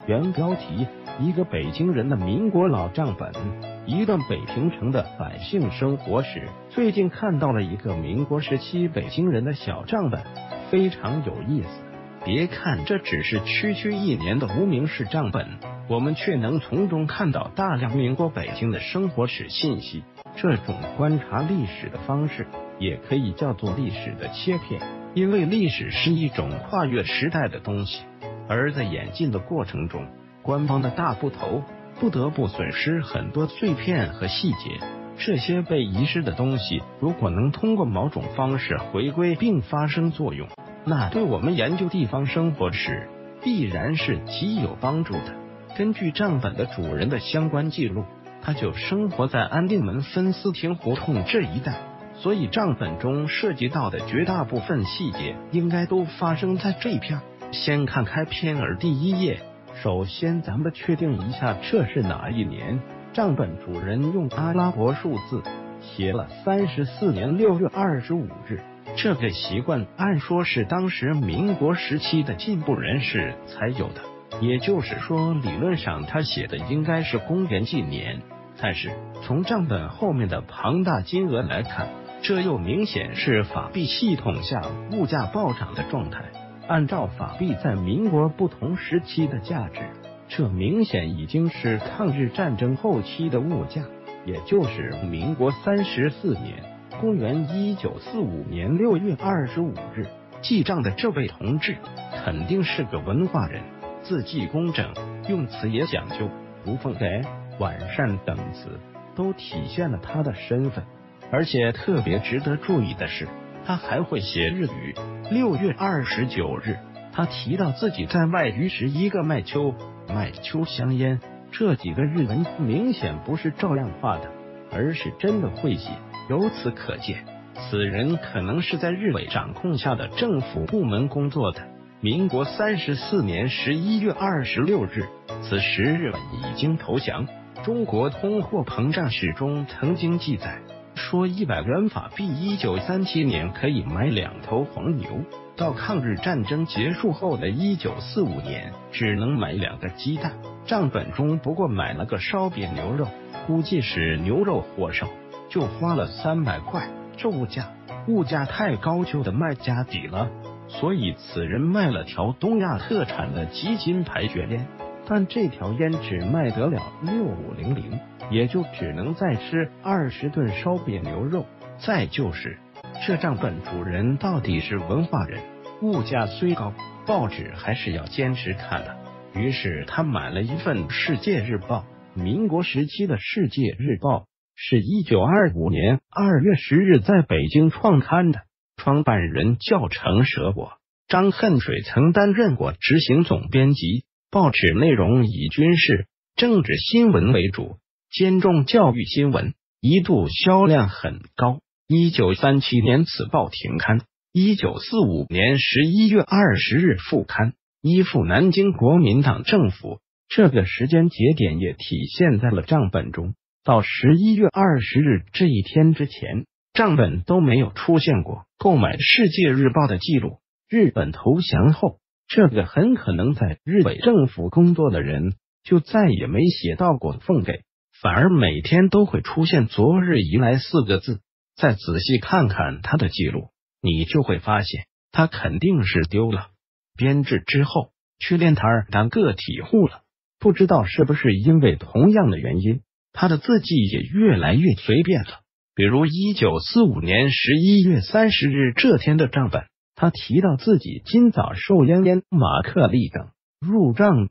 原标题：一个北京人的民国老账本，一段北平城的百姓生活史。最近看到了一个民国时期北京人的小账本，非常有意思。别看这只是区1年的无名氏账本，我们却能从中看到大量民国北京的生活史信息。这种观察历史的方式，也可以叫做历史的切片，因为历史是一种跨越时代的东西，而在演进的过程中，官方的大部头不得不损失很多碎片和细节。这些被遗失的东西，如果能通过某种方式回归并发生作用，那对我们研究地方生活史必然是极有帮助的。根据账本的主人的相关记录，他就生活在安定门分司亭胡同这一带，所以账本中涉及到的绝大部分细节应该都发生在这片。先看开篇儿第1页，首先咱们确定一下这是哪一年。账本主人用阿拉伯数字写了34年6月25日，这个习惯按说是当时民国时期的进步人士才有的，也就是说理论上他写的应该是公元纪年。但是从账本后面的庞大金额来看，这又明显是法币系统下物价暴涨的状态。按照法币在民国不同时期的价值，这明显已经是抗日战争后期的物价，也就是民国34年，公元1945年6月25日。记账的这位同志肯定是个文化人，字迹工整，用词也讲究，如奉给、完善等词都体现了他的身份。而且特别值得注意的是，他还会写日语。6月29日，他提到自己在外渔时一个麦秋香烟，这几个日文明显不是照样画的，而是真的会写。由此可见，此人可能是在日伪掌控下的政府部门工作的。民国34年11月26日，此时日本已经投降。中国通货膨胀史中曾经记载说，100元法币1937年可以买2头黄牛，到抗日战争结束后的1945年只能买2个鸡蛋。账本中不过买了个烧饼牛肉，估计是牛肉火烧，就花了300块。这物价太高就得卖家底了，所以此人卖了条东亚特产的极金牌卷烟，但这条烟只卖得了6500，也就只能再吃20顿烧饼牛肉。再就是这账本主人到底是文化人，物价虽高，报纸还是要坚持看的。于是他买了一份《世界日报》，民国时期的《世界日报》是1925年2月10日在北京创刊的，创办人叫程舍我，张恨水曾担任过执行总编辑。报纸内容以军事、政治新闻为主，兼重教育新闻，一度销量很高。1937年此报停刊，1945年11月20日复刊，依附南京国民党政府。这个时间节点也体现在了账本中。到11月20日这一天之前，账本都没有出现过购买《世界日报》的记录。日本投降后，这个很可能在日伪政府工作的人就再也没写到过奉给，反而每天都会出现昨日以来4个字。再仔细看看他的记录，你就会发现他肯定是丢了。编制之后去练摊儿当个体户了，不知道是不是因为同样的原因，他的字迹也越来越随便了。比如1945年11月30日这天的账本，他提到自己今早受烟马克利等入账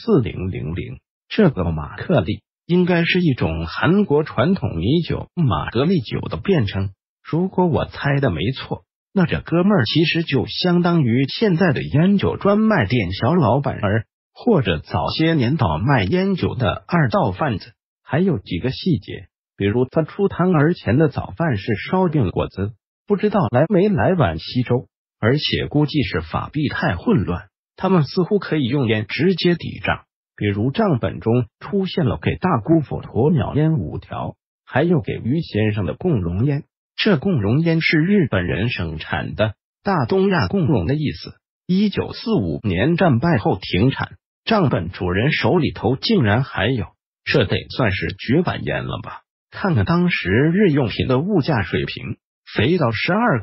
24000，这个马克利应该是一种韩国传统米酒马格利酒的变称。如果我猜的没错，那这哥们儿其实就相当于现在的烟酒专卖店小老板儿，或者早些年倒卖烟酒的二道贩子。还有几个细节，比如他出摊儿前的早饭是烧饼果子，不知道来没来碗稀粥，而且估计是法币太混乱，他们似乎可以用烟直接抵账。比如账本中出现了给大姑父鸵鸟烟5条，还有给于先生的共荣烟。这共荣烟是日本人生产的，大东亚共荣的意思。1945年战败后停产， 账本主人手里头竟然还有，这得算是绝版烟了吧？看看当时日用品的物价水平，肥到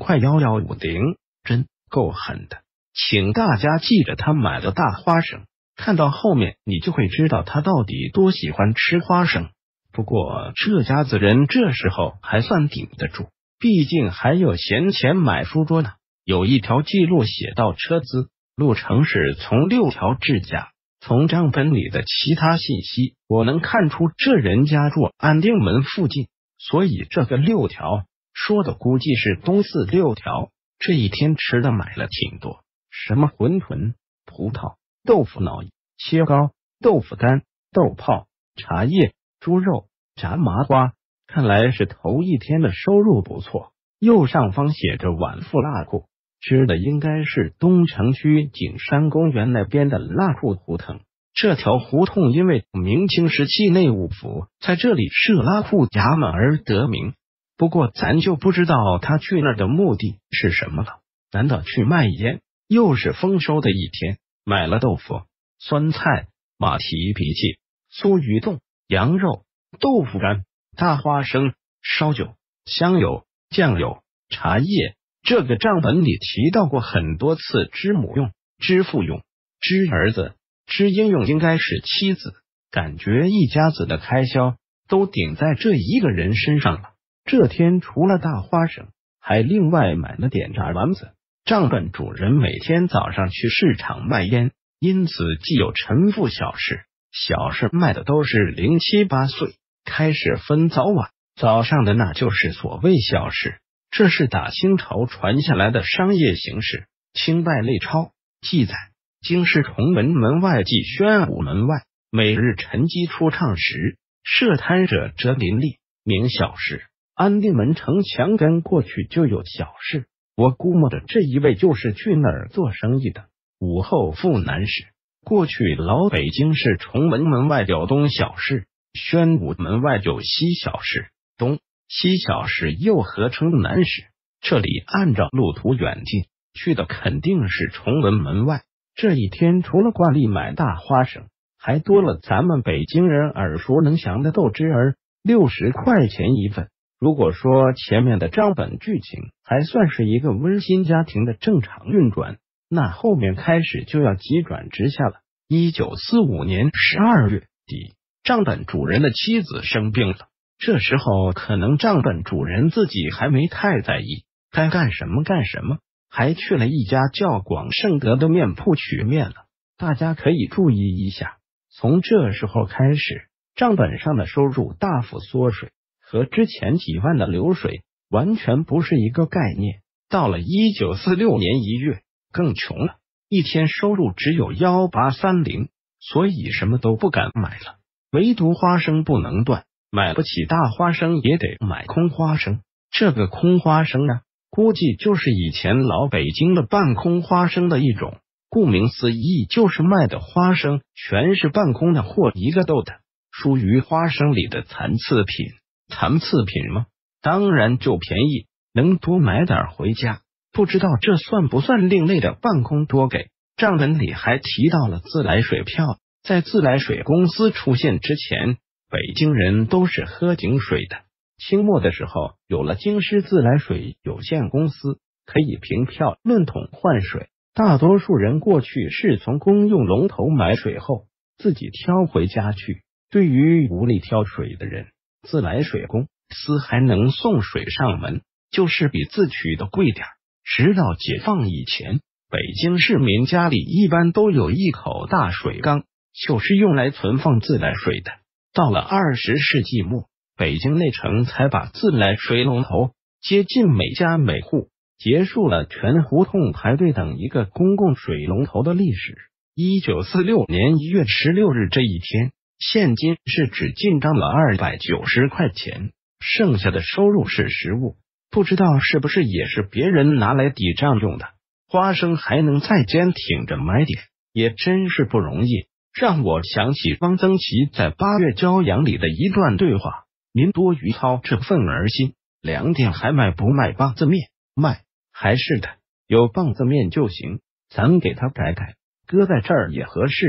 12.115，真够狠的。请大家记着他买的大花生，看到后面你就会知道他到底多喜欢吃花生。不过这家子人这时候还算顶得住，毕竟还有闲钱买书桌呢。有一条记录写到车资，路程是从6条至甲。从账本里的其他信息，我能看出这人家住安定门附近，所以这个6条说的估计是东四6条。这一天吃的买了挺多，什么馄饨、葡萄、豆腐脑、切糕、豆腐干、豆泡、茶叶、猪肉、炸麻花，看来是头一天的收入不错。右上方写着晚富辣铺，指的应该是东城区景山公园那边的辣铺胡同。这条胡同因为明清时期内务府在这里设辣铺衙门而得名。不过咱就不知道他去那儿的目的是什么了？难道去卖烟？又是丰收的一天，买了豆腐、酸菜、马蹄脾气、酥鱼冻、羊肉、豆腐干、大花生、烧酒、香油、酱油、茶叶。这个账本里提到过很多次知母用、知父用、知儿子、知应用，应该是妻子。感觉一家子的开销都顶在这一个人身上了。这天除了大花生，还另外买了点炸丸子。账本主人每天早上去市场卖烟，因此既有陈副小事，小事卖的都是0、7、8岁，开始分早晚，早上的那就是所谓小事。这是打清朝传下来的商业形式。清代类钞记载，京师崇文门外即宣武门外，每日晨鸡出唱时，设摊者则林立，名小事。安定门城墙根过去就有小事，我估摸着这一位就是去那儿做生意的。武后赴南时，过去老北京市崇文门外有东小市，宣武门外有西小市，东西小市又合称南市。这里按照路途远近，去的肯定是崇文门外。这一天除了惯例买大花生，还多了咱们北京人耳熟能详的豆汁儿，60块钱一份。如果说前面的账本剧情还算是一个温馨家庭的正常运转，那后面开始就要急转直下了。1945年12月底，账本主人的妻子生病了。这时候可能账本主人自己还没太在意，该干什么干什么，还去了一家叫广盛德的面铺取面了。大家可以注意一下，从这时候开始，账本上的收入大幅缩水，和之前几万的流水完全不是一个概念。到了1946年1月，更穷了，一天收入只有1830，所以什么都不敢买了，唯独花生不能断，买不起大花生也得买空花生。这个空花生呢，估计就是以前老北京的半空花生的一种，顾名思义就是卖的花生全是半空的或一个豆的，属于花生里的残次品。残次品吗？当然就便宜，能多买点回家。不知道这算不算另类的半空多给？账本里还提到了自来水票。在自来水公司出现之前，北京人都是喝井水的。清末的时候有了京师自来水有限公司，可以凭票论桶换水。大多数人过去是从公用龙头买水后自己挑回家去。对于无力挑水的人，自来水公司还能送水上门，就是比自取的贵点。直到解放以前，北京市民家里一般都有一口大水缸，就是用来存放自来水的。到了20世纪末，北京内城才把自来水龙头接近每家每户，结束了全胡同排队等一个公共水龙头的历史。1946年1月16日这一天，现金是只进账了290块钱，剩下的收入是实物，不知道是不是也是别人拿来抵账用的。花生还能再坚挺着买点，也真是不容易，让我想起汪曾祺在8月骄阳里的一段对话：您多余操这份儿心，2点还卖不卖棒子面？卖，还是的，有棒子面就行，咱给他改改，搁在这儿也合适。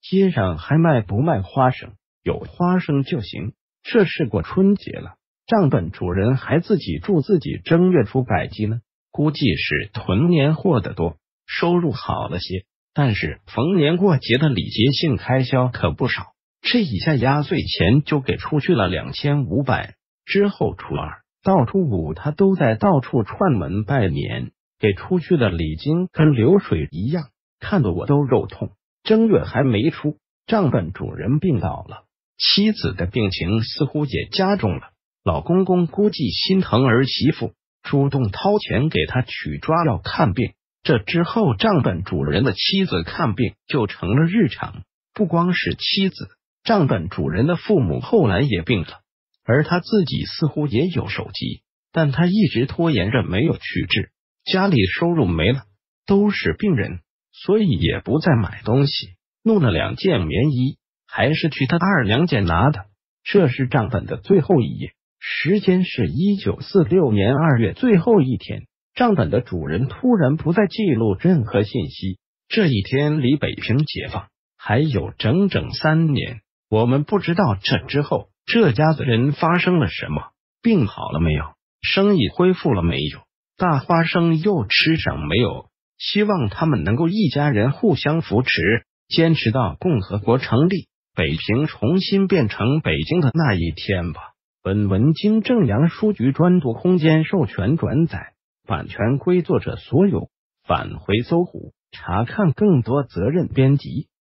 街上还卖不卖花生？有花生就行。这是过春节了，账本主人还自己祝自己正月初百鸡呢，估计是囤年货的多，收入好了些。但是逢年过节的礼节性开销可不少，这一下压岁钱就给出去了2500。之后初二到初五，他都在到处串门拜年，给出去的礼金跟流水一样，看得我都肉痛。正月还没出，账本主人病倒了，妻子的病情似乎也加重了。老公公估计心疼儿媳妇，主动掏钱给他取抓药看病。这之后，账本主人的妻子看病就成了日常。不光是妻子，账本主人的父母后来也病了，而他自己似乎也有手疾，但他一直拖延着没有去治。家里收入没了，都是病人，所以也不再买东西，弄了2件棉衣，还是去他二娘家拿的。这是账本的最后一页，时间是1946年2月最后一天。账本的主人突然不再记录任何信息。这一天离北平解放还有整整3年，我们不知道这之后这家子人发生了什么，病好了没有，生意恢复了没有，大花生又吃上没有。希望他们能够一家人互相扶持，坚持到共和国成立，北平重新变成北京的那一天吧。本文经正阳书局专读空间授权转载，版权归作者所有，返回搜狐查看更多责任编辑。